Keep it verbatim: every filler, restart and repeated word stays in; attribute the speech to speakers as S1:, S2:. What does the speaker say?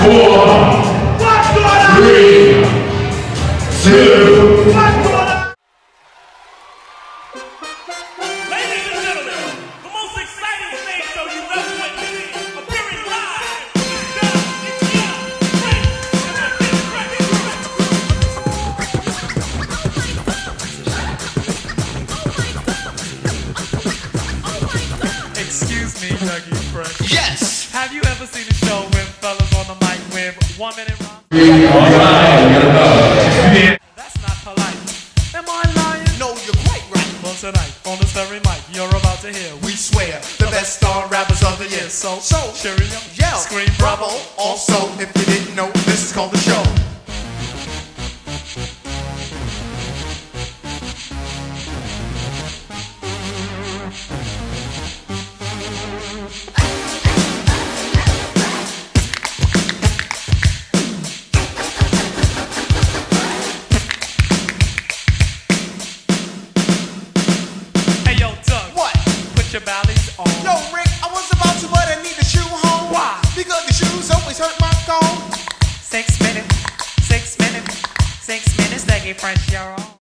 S1: Four, three, two,
S2: ladies and gentlemen, the most exciting stage show you've ever witnessed, appearing live, it's Young, excuse me, Dougie Fresh.
S3: Yes!
S2: Have you ever seen a show with fellas on the mic with one minute rhyme? That's not polite. Am I lying?
S3: No, you're quite right.
S2: Well, tonight, on the Stereo Mic, you're about to hear.
S3: We swear, the best star rappers of the year.
S2: So,
S3: So,
S2: cheerio,
S3: yell,
S2: scream, bravo.
S3: bravo. Also, if you didn't know, this is called the show.
S2: Hey, yo, Doug.
S3: What?
S2: Put your ballies on.
S3: Yo, Rick, I was about to, but I need a shoe home.
S2: Why?
S3: Because the shoes always hurt my gone.
S2: Six minutes, six minutes, six minutes, Dougie Fresh, you're on.